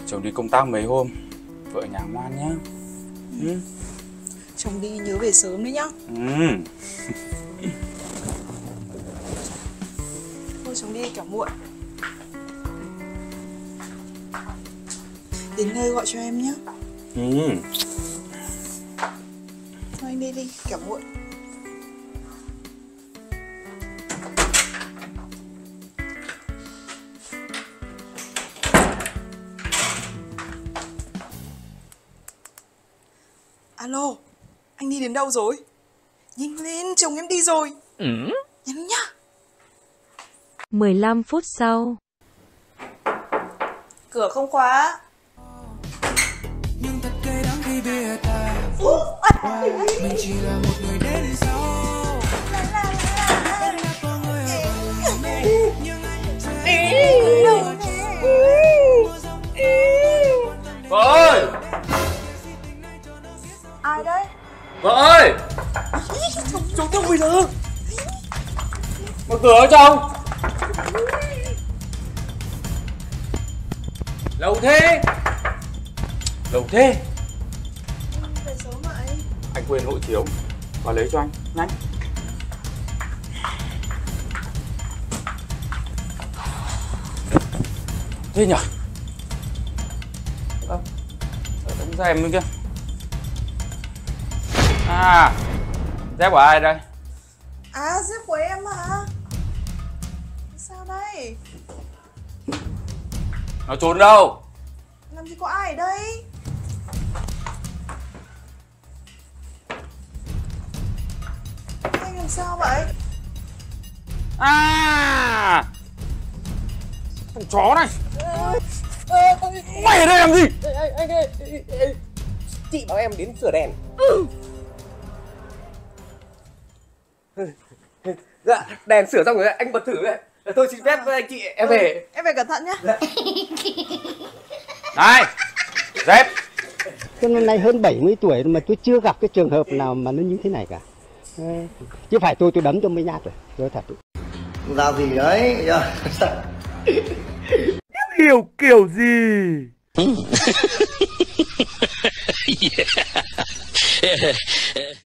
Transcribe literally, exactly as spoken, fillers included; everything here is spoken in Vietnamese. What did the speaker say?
Chồng đi công tác mấy hôm, vợ ở nhà ngoan nhá. Ừ. Chồng đi nhớ về sớm đấy nhá. Ừ. Thôi chồng đi kẻo muộn. Đến nơi gọi cho em nhá. Ừ. Thôi anh đi đi, kẻo muộn. Alo, anh đi đến đâu rồi? Nhanh lên, chồng em đi rồi. Ừ. Nhắn nhá. mười lăm phút sau. Cửa không khóa. Nhưng thật cay đắng khi biết ta mình chỉ là một người đến sau. Em đã có người ở gần mình, nhưng anh sẽ Vợ ơi! Ai đấy? Vợ ơi! Chồng tôi bây giờ. Mở cửa cho chồng! Lâu thế! Lâu thế! Về sớm vậy. Anh quên hộ chiếu, vào lấy cho anh, nhanh! Thế nhở? Ơ, ở đống rèm bên kia. À, dép của ai đây? À, dép của em hả? Sao đây? Nó trốn đâu? Làm gì có ai ở đây? Anh làm sao vậy? À, thằng chó này! Mày ở đây làm gì? Anh, anh ơi, chị bảo em đến sửa đèn. Dạ, đèn sửa xong rồi anh bật thử đấy. Tôi xin phép với anh chị em về. Em phải cẩn thận nhá. Dạ. Này, dép! Tôi năm nay hơn bảy mươi tuổi mà tôi chưa gặp cái trường hợp nào mà nó như thế này cả. Chứ phải tôi tôi đấm cho mấy nhát rồi, nói thật. Giao gì đấy? Hiểu kiểu gì?